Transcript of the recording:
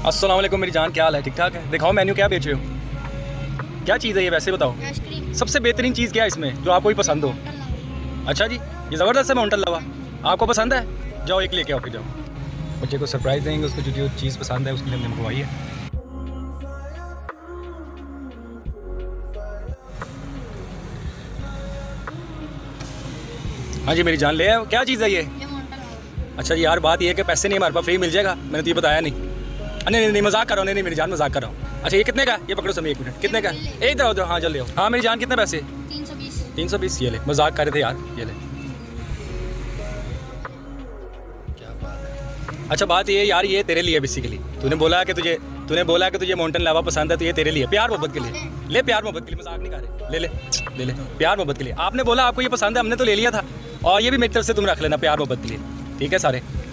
अस्सलाम वालेकुम मेरी जान, क्या हाल है? ठीक ठाक है। दिखाओ मेन्यू, क्या बेच रहे हो? क्या चीज़ है ये, वैसे बताओ। सबसे बेहतरीन चीज़ क्या है इसमें जो आपको भी पसंद हो? अच्छा जी, ये ज़बरदस्त है माउंटेन लावा, आपको पसंद है? जाओ एक लेके आओ, फिर जाओ। बच्चे को सरप्राइज़ देंगे, उसको जो चीज़ पसंद है उसके लिए हमने मंगवाई है। हाँ जी मेरी जान, ले आओ। क्या चीज़ है ये? अच्छा यार, बात ये है कि पैसे नहीं हमारे पास, फ्री मिल जाएगा। मैंने तो ये बताया नहीं। नहीं नहीं मजाक कर रहा हूँ, नहीं मेरी जान मजाक कर रहा हूँ। अच्छा ये कितने का? ये पकड़ो समय, 1 मिनट। कितने का? एक दो। हाँ जल्दी आओ। हाँ मेरी जान, कितने पैसे? 320। ये ले, मजाक कर रहे थे यार, ये ले। क्या बात है। अच्छा बात ये यार, ये तेरे लिए बेसिकली। तूने बोला कि तुझे माउंटेन लावा पसंद है, तो ये तेरे लिए, प्यार मोहब्बत के लिए ले। प्यार मोहब्बत के लिए, मजाक नहीं कर रहे। ले प्यार मोहब्बत के लिए। आपने बोला आपको ये पसंद है, हमने तो ले लिया था। और ये भी मेरी तरफ से तुम रख लेना, प्यार मोहब्बत के लिए। ठीक है सारे।